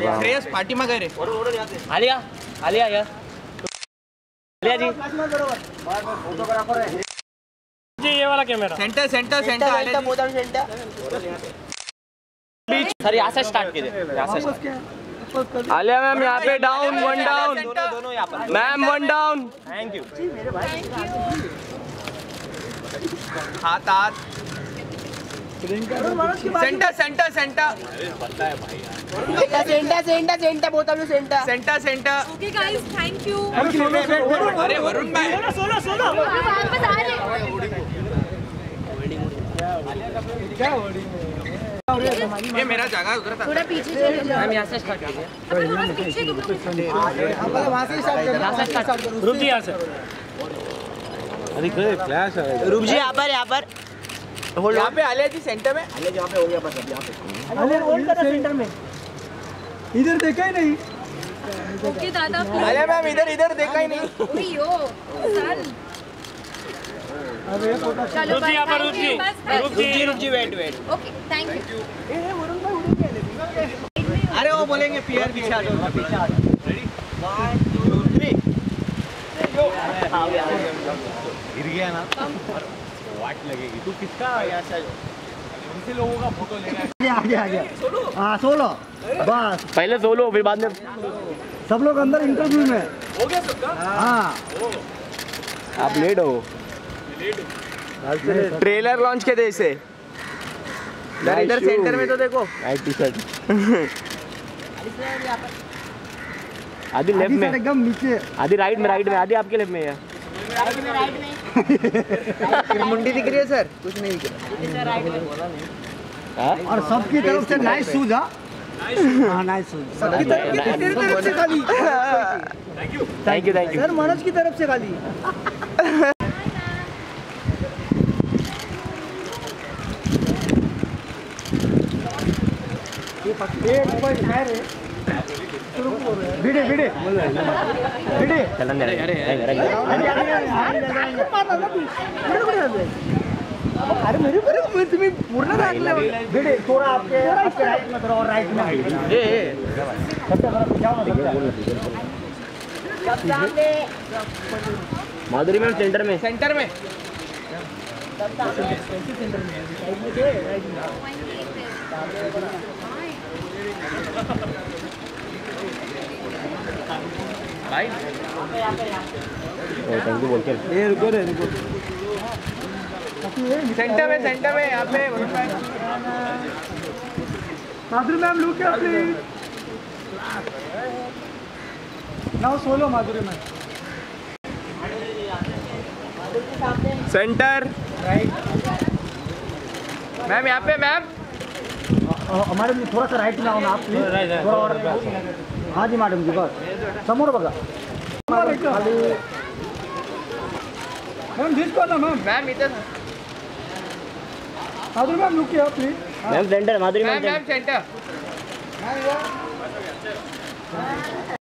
Shreyas party में गए रे। आलिया आलिया यार आलिया जी जी ये वाला camera centre centre centre Alia ji centre बीच सर यहाँ से स्टार्ट कीजिए यहाँ से आलिया मैम यहाँ पे डाउन 1 डाउन दोनों यहाँ पर मैम 1 डाउन थैंक यू हाथ हाथ centre centre centre centre both of you centre centre centre okay guys thank you अरे वरुण भाई सोलो वापस आ रहे ये मेरा जगह उधर था थोड़ा पीछे चले जाओ मैम यहाँ से स्टार्ट कीजिए वहाँ से स्टार्ट रुक जी यहाँ से अरे फ्लैश है रूप जी यहाँ पर यहाँ पे आलिया जी सेंटर में आलिया यहाँ पे हो गया बस अब यहाँ पे अरे होल्ड कर सेंटर में इधर देखा ही नहीं ओके दादा आलिया मैम इधर इधर देखा ही नहीं ओयो सन चलो रुक जी यहाँ पर रुक जी वेट ओके थैंक यू अरे वो बोलेंगे पीआर पीछे आ जाओ पीछे आ जाओ रेडी 1 2 3 गिर गया ना वाट लगेगी तू किसका ऐसा उनसे लोगों का फोटो लेना आ गया हाँ सोलो बस पहले सोलो फिर बाद में सब लोग अंदर इंटरव्यू में हो गया सबका हाँ आप लेट हो ट्रेलर लॉन्च के दे इसे इधर सेंटर में तो देखो नाइट टी-शर्ट आधी लेफ्ट में एकदम नीचे आधी राइट में आधी आपके लेफ्ट में है मुंडी दिख रही है सर कुछ नहीं दिख रहा और सबकी तरफ से नाइस शूज हाँ नाइस शूज सबकी तरफ से खाली थैंक यू सर मनोज की तरफ से खाली चलन दे अरे मेरे तुम्हें पूर्ण भिड़े थोड़ा आपके राइट में थोड़ा और राइट में माधुरी मैम सेंटर में भाई थैंक यू बोल के रुको सेंटर में यहाँ पे Madhuri ma'am look here please now solo Madhuri ma'am centre ma'am यहाँ पे मैम हमारे लिए थोड़ा सा राइट में आओ ना आप प्लीज थोड़ा और हाँ जी मैडम जी बस समोर बघा मैम जिसको ना मैम इधर Madhuri ma'am look here please ma'am centre Madhuri ma'am centre